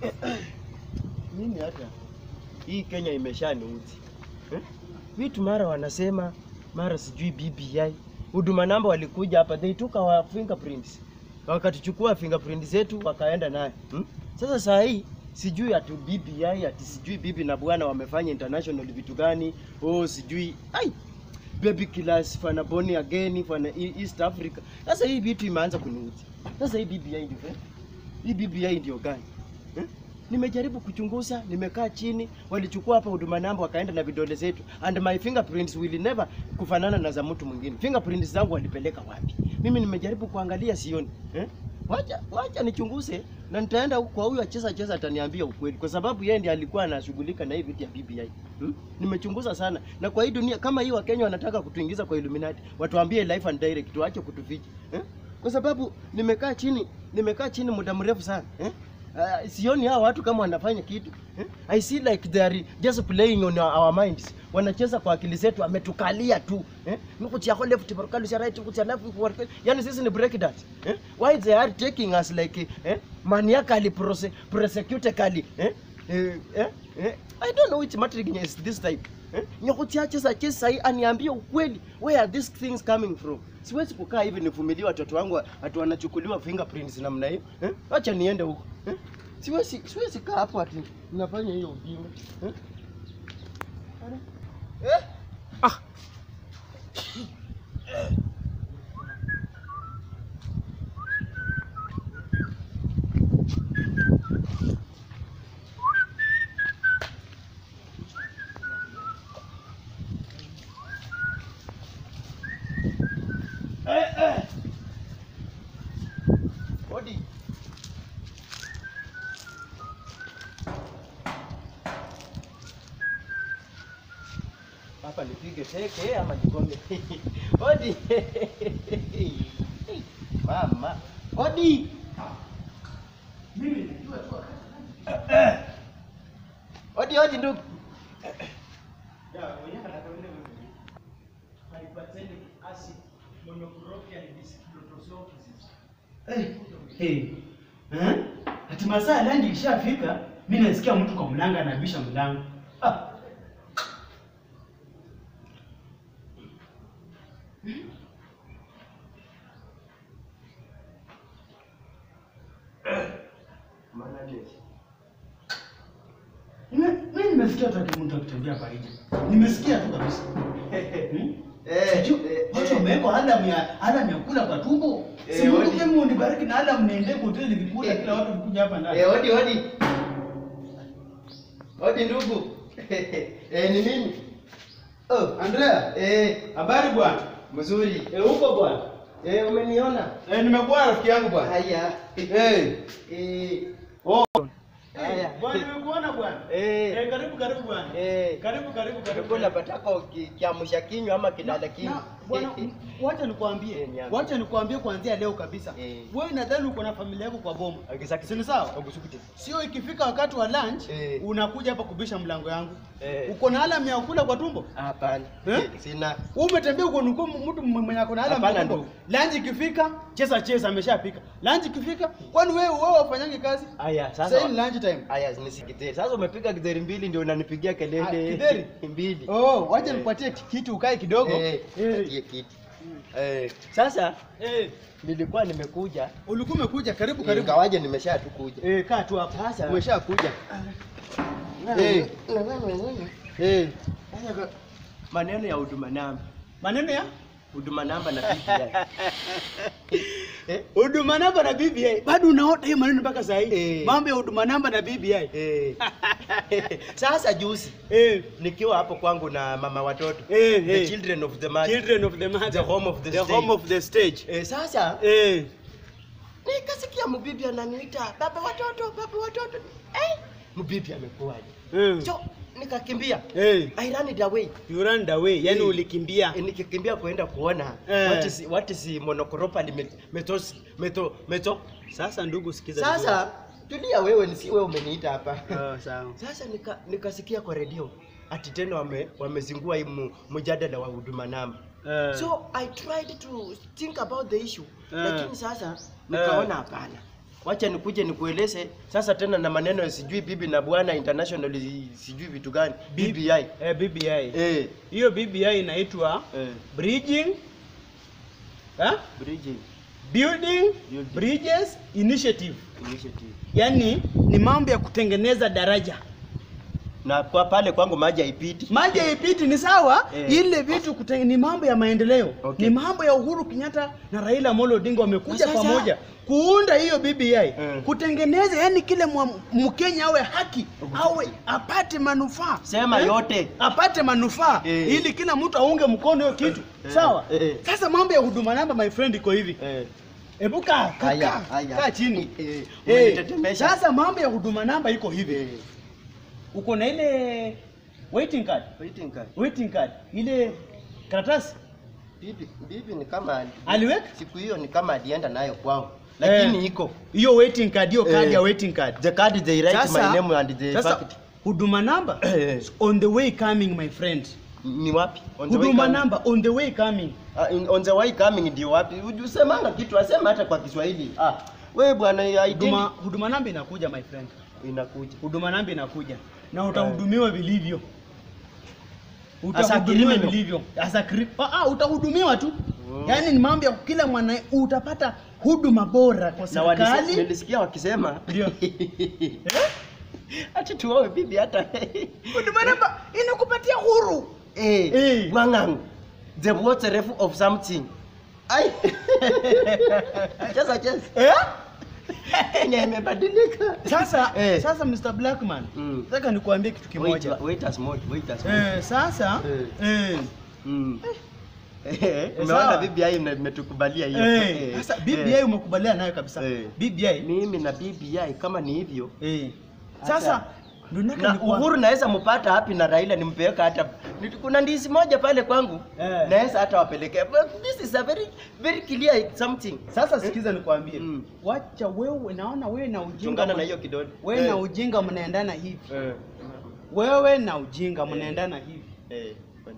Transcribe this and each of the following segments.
Mimi hata hii Kenya imeshaniuzi. Vitu mara wanasema, mara sijui BBI. Huduma namba walikuja hapa, they took our fingerprints. Wakatuchukua fingerprints zetu wakaenda naye. Sasa saa hii sijui ati BBI ati sijui bibi na bwana wamefanya international vitu gani? Sijui baby killers fana boni again fana East Africa. Sasa hii vitu imeanza kuniuzi. Sasa hii BBI ndio hii BBI ndio gani? Nimejaribu kuchunguza, nimekaa chini, walichukua hapa huduma namba wakaenda na vidole zetu, and my fingerprints will never kufanana na za mtu mwingine. Fingerprints zangu walipeleka wapi? Mimi nimejaribu kuangalia sioni. Wacha nichunguze na nitaenda kwa huyu acheza ataniambia ukweli, kwa sababu yeye ndiye alikuwa anashughulika na hivi vitu ya BBI. Nimechunguza sana, na kwa hii dunia kama hii Wakenya wanataka kutuingiza kwa Illuminati, watuambie live and direct, tuache kutuficha. Kwa sababu nimekaa chini muda mrefu sana. Sioni hao watu kama wanafanya kitu. I see like they are just playing on our minds. Wanacheza kwa akili zetu, ametukalia tu. Nukutia kwa left barakalu ya right, nukutia left for. Yani sisi ni break that. Why they are taking us like maniacally prosecutically. I don't know which matrix is this type. Nyokutia chesa hii aniambie ukweli. Where are these things coming from? Siwezi kukaa hivi nivumilie watoto wangu ati wanachukuliwa fingerprints namna hiyo. Acha niende huko. Siwezi kaa hapo ati ninafanya hiyo ujinga. Odi. Hapa nipige teke ama nigonge. Odi. Mama. Odi. Mimi najua tu. Odi ndugu. Mwenyewe anakwenda hypertonic acid monocropial dyscrotosis. Ati masaa landi ishafika, mimi nasikia mtu kwa mlango anabisha mlango. Mimi nimesikia tu mtu akitembea hapa nje. Nimesikia tu kabisa. Watu wameweka alarm ya kula kwa tumbo. Si Mungu kemu unibariki na alarm niende hoteli nikikula kila watu kuja hapa ndani. Odi ndugu. Ni mimi. Andrea. Habari bwana? Mzuri. Uko bwana? Umeniona? Nimekuwa rafiki yangu bwana. Haya. Bwana nimekuona bwana. Karibu bwana. Karibu. Kuna pataka kiamsha kinywa ama kilala kinywa. Bwana wacha nikwambie kuanzia leo kabisa. Wewe nadhani uko na familia yako kwa boma. Si sawa? Sio ikifika wakati wa lunch unakuja hapa kubisha mlango yangu. Uko na alarm ya kula kwa tumbo? Hapana. Sina. Umetembea uko mtu mwenye ako na alarm kwa tumbo. Lunch ikifika cheza ameshapika. Lunch ikifika kwani wewe wafanyange kazi? Aya sasa. Sasa ni lunch time. Aya nisikiteri. Sasa umepika githeri mbili ndio unanipigia kelele. Githeri mbili. Wacha nipatie kitu ukae kidogo. Kitu. Sasa nilikuwa nimekuja. Ulikuwa umekuja? Karibu. Ingawaje nimeshatukuja. Kaa tu hapa. Sasa umeshakuja. Maneno ya huduma namba. Maneno ya huduma namba na BBI. Huduma namba na BBI. Bado unaota hiyo maneno mpaka saa hii. Mambo ya huduma namba na BBI. Sasa juzi nikiwa hapo kwangu na mama watoto. The children of the mother. The home of the stage. Sasa nikasikia mbibi ananiita baba watoto. Mbibi amekuaje? So nikakimbia. I ran it away. You ran away. Yani ulikimbia. Nikikimbia kuenda kuona what is monocropial meto. Sasa ndugu sikiza. Sasa tulia wewe, si wewe umeniita hapa. Sawa. Sasa nikasikia kwa radio ati tena wamezingua hii mjadala wa huduma namba. So I tried to think about the issue. Lakini sasa nikaona hapana. wacha nikuje nikueleze sasa tena na maneno ya sijui bibi na bwana international sijui vitu gani. BBI. BBI. Hiyo BBI inaitwa Bridging Building Bridges Initiative. Yaani ni mambo ya kutengeneza daraja. Na kwa pale kwangu maji haipiti. Maji haipiti ni sawa, ile vitu ni mambo ya maendeleo. Ni mambo ya Uhuru Kenyatta na Raila Amolo Odinga wamekuja pamoja kuunda hiyo BBI. Kutengeneza yani kile Mkenya awe haki, awe apate manufaa. Sema yote. Apate manufaa ili kila mtu aunge mkono hiyo kitu. Sawa? Sasa mambo ya huduma namba my friend iko hivi. Ebuka kaa chini. Sasa mambo ya huduma namba iko hivi. Uko na ile waiting card. Ile karatasi. Bibi ni kama aliweka siku hiyo ni kama alienda nayo kwao. Lakini iko hiyo waiting card, hiyo card ya waiting card. The card they write my name and the fact. Huduma number on the way coming my friend. Ni wapi? Huduma number on the way coming. On the way coming ndio wapi? Ujusemanga kitu asema hata kwa Kiswahili. Wewe bwana huduma number inakuja my friend. Inakuja. Huduma namba inakuja na utahudumiwa vilivyo. Utahudumiwa vilivyo. Utahudumiwa tu. Yaani ni mambo ya kila mwana utapata huduma bora kwa serikali. Nilisikia wakisema ndio. Acha tuoe bibi hata. Huduma namba inakupatia huru. Mwanangu. The water of something. Ai. Just. Kenya imebadilika. Sasa Mr. Blackman, nataka nikuambie kitu kimoja. Wait as more. Sasa umeona BBI imetukubalia hiyo. Sasa BBI umekubalia nayo kabisa. BBI mimi na BBI kama ni hivyo. Sasa na Uhuru naweza mpata hapi na Raila nimpeleka hata kuna ndizi moja pale kwangu naweza hata wapelekea. This is a very clear something. Sasa sikiza nikwambie. Wacha wewe naona wewe na ujinga chungana na hiyo kidole. Wewe na ujinga mnaendana hivi. Wewe na ujinga mnaendana hivi.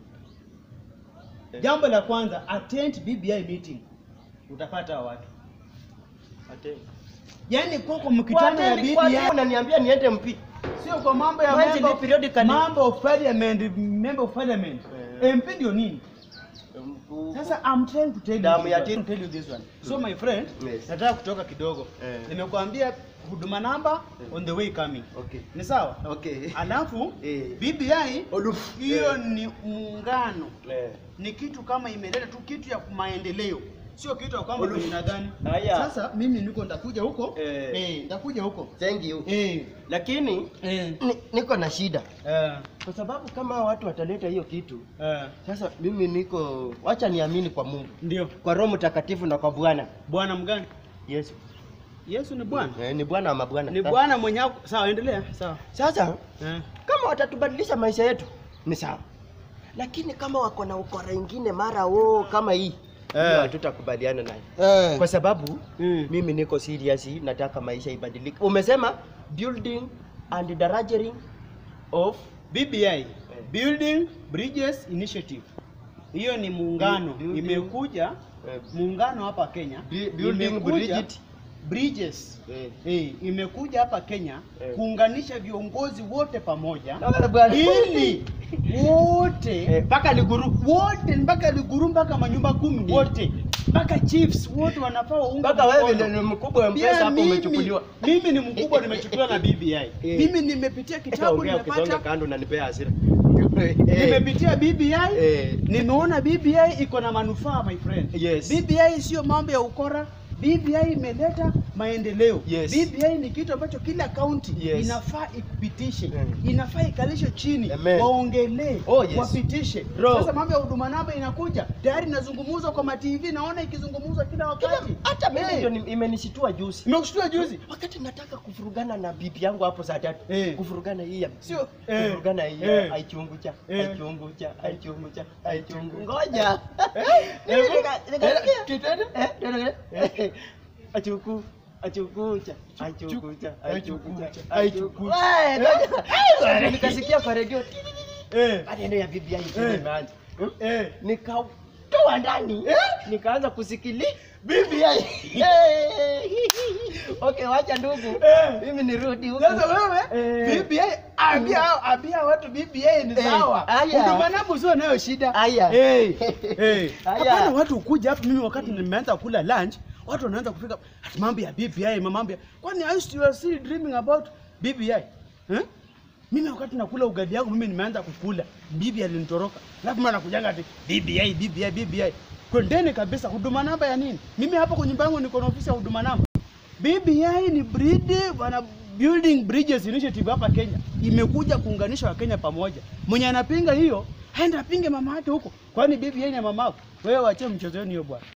Jambo la kwanza, attend BBI meeting. Utapata watu. Attend. Yaani kwa mkutano ya BBI unaniambia niende MP. Sio kwa mambo ya member of parliament. MP ndio nini? Sasa I'm trying to tell you this one. So my friend, nataka kutoka kidogo. Nimekuambia huduma namba on the way coming. Ni sawa? Alafu BBI hiyo ni muungano. Ni kitu kama imeleta tu kitu ya maendeleo. Sio kitu kama unadhani. Sasa mimi nitakuja huko. Nitakuja huko. Thank you. Lakini niko na shida. Kwa sababu kama watu wataleta hiyo kitu. Sasa mimi wacha niamini kwa Mungu. Ndio. Kwa Roho Mtakatifu na kwa Bwana. Bwana mgani? Yesu. Yesu ni Bwana. Ni Bwana ama Bwana. Ni Bwana mwenye. Sawa, endelea. Sawa. Sasa kama watatubadilisha maisha yetu ni sawa. Lakini kama wako na ukora ingine mara kama hii hatutakubaliana naye. Kwa sababu mimi niko serious, nataka maisha ibadilike. Umesema building and darajaring of BBI. Building Bridges Initiative. Hiyo ni muungano. Imekuja muungano hapa Kenya. Building Bridges. Imekuja hapa Kenya kuunganisha viongozi wote pamoja ili wote mpaka Liguru mpaka manyumba 10 wote mpaka chiefs wote wanafaa waunge mpaka wewe ni mkubwa wa mpesa hapo umechukuliwa. Mimi ni mkubwa nimechukuliwa na BBI. Mimi nimepitia kitabu nimepata kando na nipea hasira. Nimepitia BBI, nimeona BBI iko na manufaa my friend. BBI sio mambo ya ukora. BBI imeleta maendeleo. BBI ni kitu ambacho kila county inafaa ikupitishe. Inafaa ikalishe chini, waongelee, wapitishe. Sasa mambo ya huduma namba inakuja. Tayari nazungumuzwa kwa ma TV, naona ikizungumuzwa kila wakati. Hata mimi ndio imenishitua juzi. Imekushtua juzi? Wakati nataka kufurugana na bibi yangu hapo saa 3. Kufurugana hii. Sio kufurugana hii. Aichungucha. Ngoja. Achukucha. Nikasikia kwa radio. Maneno ya BBI imeanza. toa ndani. Nikaanza kusikili BBI. Okay, wacha ndugu. Mimi nirudi huko. Sasa wewe BBI ambia watu BBI ni sawa. Huduma namba sio nayo shida. Hapana, watu kuja hapa mimi wakati nimeanza kula lunch, watu wanaanza kufika mambo ya BBI, mambo ya. Kwani I used to still dreaming about BBI? Mimi wakati nakula ugali yangu mimi nimeanza kukula. BBI alinitoroka. Alafu mimi nakujanga ati BBI. Kwendeni kabisa, huduma namba ya nini? Mimi hapa kwa nyumba yangu niko na ofisi ya huduma namba. BBI ni wana building bridges initiative hapa Kenya. Imekuja kuunganisha Wakenya pamoja. Mwenye anapinga hiyo, aenda apinge mama yake huko. Kwani BBI ni mama yako? Wewe wache mchezo wenu hiyo bwana.